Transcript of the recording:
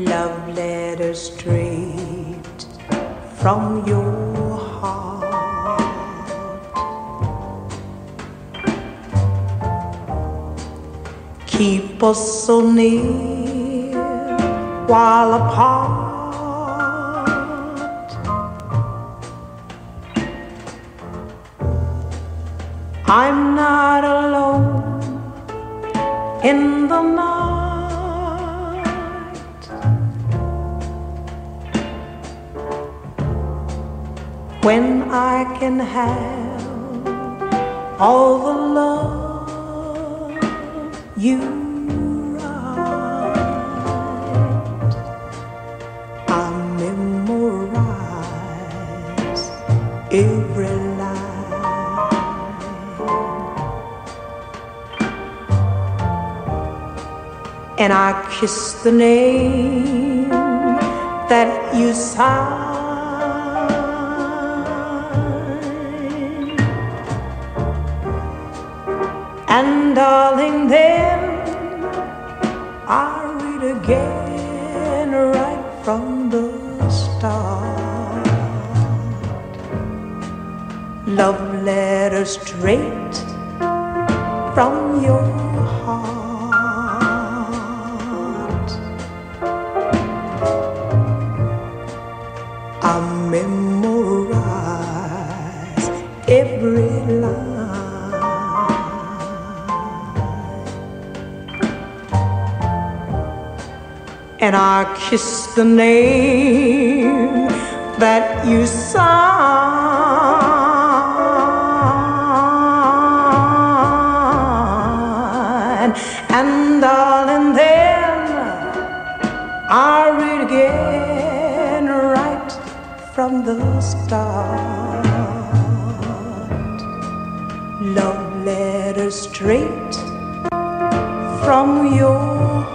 love letter straight from your heart. Keep us so near while apart. I'm not alone in the night. When I can have all the love you write, I memorize every line, and I kiss the name that you sign. And darling, then I read again right from the start. Love letter straight from your heart. I memorize every line, and I kiss the name that you sign. And darling, then I read again right from the start. Love letter straight from your